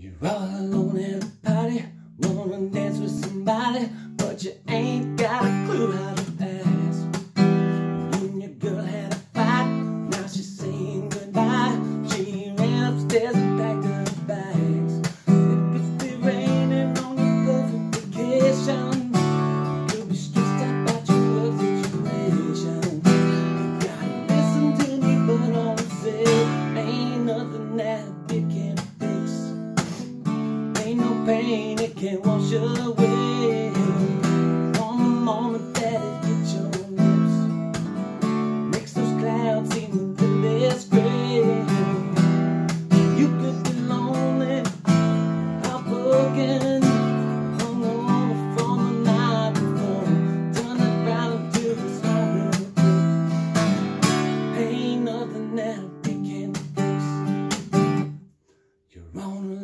You're all alone at a party, wanna dance with somebody, but you ain't got a clue how to ask. You and your girl had a fight, now she's saying goodbye. She ran upstairs and packed her bags. It could be raining on your perfect vacation. You'll be stressed out about your work situation. You gotta listen to me, but all I say ain't nothing that a bit can't fix. Ain't no pain it can't wash away. From the moment that it hits your lips, makes those clouds seem a little less gray. You could be lonely, heartbroken, hungover from the night before. Turn it round into this heart real quick. Ain't nothing that a bit can't fix. You're on